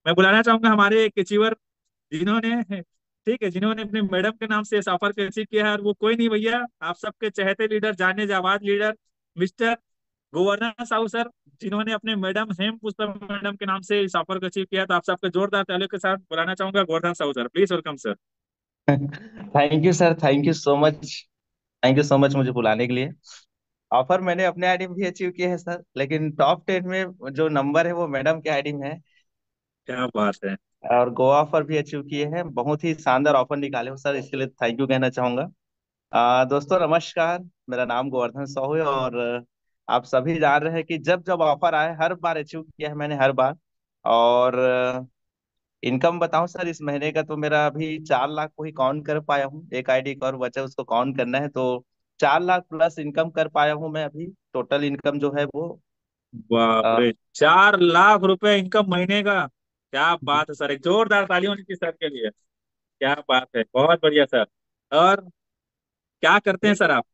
मैं बुलाना चाहूंगा हमारे एक अचीवर, जिन्होंने, ठीक है, जिन्होंने अपने मैडम के नाम से इस ऑफर को अचीव किया है, और वो कोई नहीं भैया, आप सबके चहेते लीडर, जाने जाबाज leader, mister Govardhan Sahu sir, जिन्होंने अपने मैडम हेम पुष्पा मैडम के नाम से इस ऑफर को अचीव किया। तो आप सबके जोरदार तालियों के साथ बुलाना चाहूंगा Govardhan Sahu sir, please welcome sir. Thank you sir, thank you so much. Thank you so much मुझे बुलाने के लिए। ऑफर मैंने अपने आईडी में भी अचीव किया है सर, लेकिन टॉप 10 में जो नंबर है वो मैडम के आईडी में है। क्या बात है। और गोवा ऑफर भी अचीव किए हैं। बहुत ही शानदार ऑफर निकाले हो सर, इसके लिए थैंक यू कहना चाहूंगा। दोस्तों नमस्कार। मेरा नाम गोवर्धन साहू है, और आप सभी जान रहे हैं कि जब जब ऑफर आए हर बार अचीव किया है मैंने, हर बार। और इनकम बताऊं सर, इस महीने का तो मेरा अभी 4 लाख को ही काउंट कर पाया हूँ। एक आईडी का और बचा, उसको काउंट करना है तो 4 लाख प्लस इनकम कर पाया हूँ मैं अभी। टोटल इनकम जो है वो बाप अ, रे, 4 लाख रुपए इनकम महीने का। क्या बात है सर, एक जोरदार तालियों की सर के लिए। क्या बात है, बहुत बढ़िया सर। और क्या करते हैं सर आप?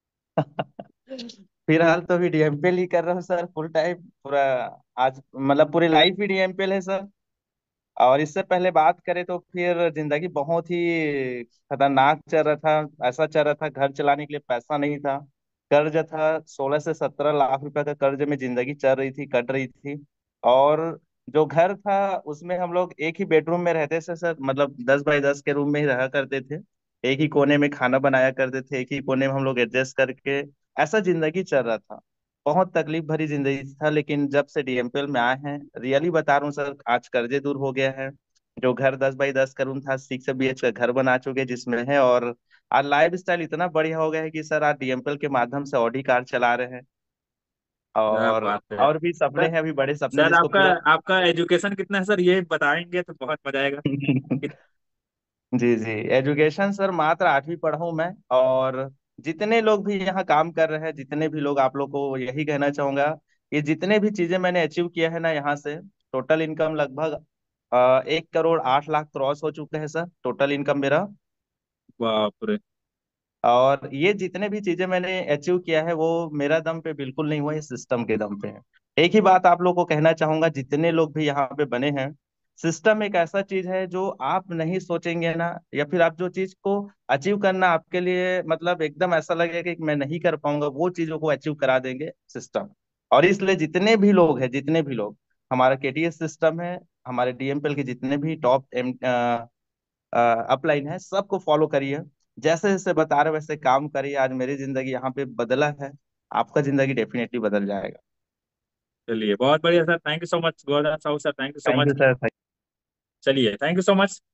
फिलहाल तो अभी डीएमपीएल ही कर रहा हूँ सर, फुल टाइम पूरा। आज मतलब पूरी लाइफ ही डीएमपीएल है सर। और इससे पहले बात करें तो फिर जिंदगी बहुत ही खतरनाक चल रहा था। ऐसा चल रहा था, घर चलाने के लिए पैसा नहीं था। कर्ज था, 16 से 17 लाख रुपए का कर्ज में जिंदगी चल रही थी, कट रही थी। और जो घर था उसमें हम लोग एक ही बेडरूम में रहते थे सर, मतलब 10 बाई 10 के रूम में ही रहा करते थे। एक ही कोने में खाना बनाया करते थे, एक ही कोने में हम लोग एडजस्ट करके, ऐसा जिंदगी चल रहा था। बहुत तकलीफ भरी जिंदगी था। लेकिन जब से डीएमपीएल में आए हैं, रियली बता रहा हूँ सर, आज कर्जे दूर हो गया है। जो घर 10 बाई 10 का रूम था, 6 BH का घर बना चुके जिसमें है। और आज लाइफ स्टाइल इतना बढ़िया हो गया है कि सर आज डीएमपीएल के माध्यम से ऑडी कार चला रहे हैं। क्या और बात है और भी सपने सर। हैं, अभी बड़े सपने सर जिसको आपका पूरा। आपका एजुकेशन कितना है सर, ये बताएंगे तो बहुत मजा आएगा। जी जी। एजुकेशन सर मात्र 8वीं पढ़ा हूं मैं। और जितने लोग भी यहाँ काम कर रहे हैं, जितने भी लोग, आप लोग को यही कहना चाहूंगा, ये जितने भी चीजें मैंने अचीव किया है ना यहाँ से, टोटल इनकम लगभग 1 करोड़ 8 लाख क्रॉस हो चुके हैं सर, टोटल इनकम मेरा। बाप रे। और ये जितने भी चीजें मैंने अचीव किया है वो मेरा दम पे बिल्कुल नहीं हुआ, ये सिस्टम के दम पे है। एक ही बात आप लोग को कहना चाहूंगा, जितने लोग भी यहाँ पे बने हैं, सिस्टम एक ऐसा चीज है जो आप नहीं सोचेंगे ना, या फिर आप जो चीज को अचीव करना आपके लिए मतलब एकदम ऐसा लगेगा कि मैं नहीं कर पाऊंगा, वो चीजों को अचीव करा देंगे सिस्टम। और इसलिए जितने भी लोग हैं, जितने भी लोग, हमारा केटीएस सिस्टम है, हमारे डीएमपीएल के जितने भी टॉप अपलाइन है, सबको फॉलो करिए। जैसे जैसे बता रहे वैसे काम करिए। आज मेरी जिंदगी यहाँ पे बदला है, आपका जिंदगी डेफिनेटली बदल जाएगा। चलिए बहुत बढ़िया sir, thank you so much Govardhan Sahu sir, thank you so thank you much. Sir. चलिए, थैंक यू सो मच।